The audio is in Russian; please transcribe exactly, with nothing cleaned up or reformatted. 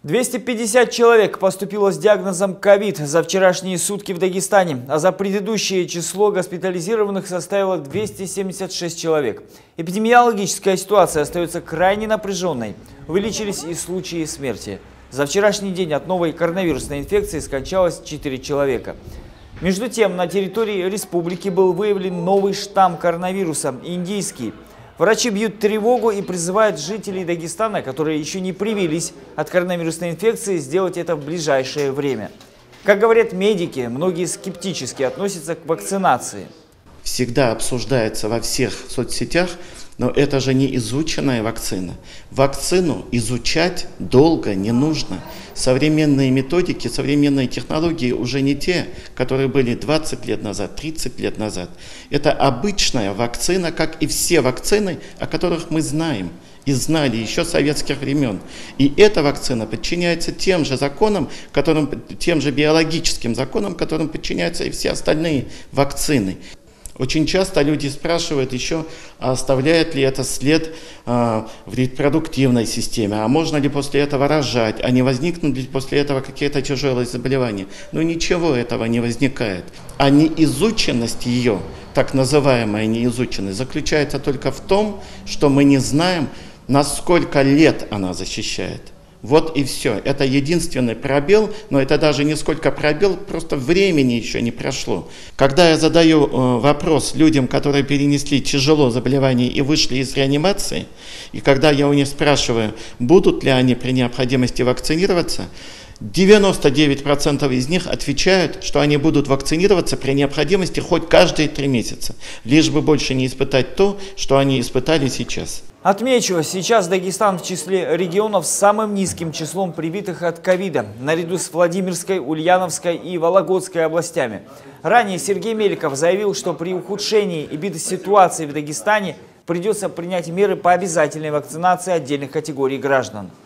двести пятьдесят человек поступило с диагнозом ковид за вчерашние сутки в Дагестане, а за предыдущее число госпитализированных составило двести семьдесят шесть человек. Эпидемиологическая ситуация остается крайне напряженной. Увеличились и случаи смерти. За вчерашний день от новой коронавирусной инфекции скончалось четыре человека. Между тем, на территории республики был выявлен новый штамм коронавируса – индийский. Врачи бьют тревогу и призывают жителей Дагестана, которые еще не привились от коронавирусной инфекции, сделать это в ближайшее время. Как говорят медики, многие скептически относятся к вакцинации. Всегда обсуждается во всех соцсетях, но это же не изученная вакцина. Вакцину изучать долго не нужно. Современные методики, современные технологии уже не те, которые были двадцать лет назад, тридцать лет назад. Это обычная вакцина, как и все вакцины, о которых мы знаем и знали еще с советских времен. И эта вакцина подчиняется тем же законам, которым, тем же биологическим законам, которым подчиняются и все остальные вакцины. Очень часто люди спрашивают еще, оставляет ли это след а, в репродуктивной системе, а можно ли после этого рожать, а не возникнут ли после этого какие-то тяжелые заболевания. Но ничего этого не возникает. А неизученность ее, так называемая неизученность, заключается только в том, что мы не знаем, на сколько лет она защищает. Вот и все. Это единственный пробел, но это даже не сколько пробел, просто времени еще не прошло. Когда я задаю э, вопрос людям, которые перенесли тяжело заболевание и вышли из реанимации, и когда я у них спрашиваю, будут ли они при необходимости вакцинироваться, девяносто девять процентов из них отвечают, что они будут вакцинироваться при необходимости хоть каждые три месяца, лишь бы больше не испытать то, что они испытали сейчас. Отмечу, сейчас Дагестан в числе регионов с самым низким числом привитых от ковида, наряду с Владимирской, Ульяновской и Вологодской областями. Ранее Сергей Меликов заявил, что при ухудшении эпидситуации в Дагестане придется принять меры по обязательной вакцинации отдельных категорий граждан.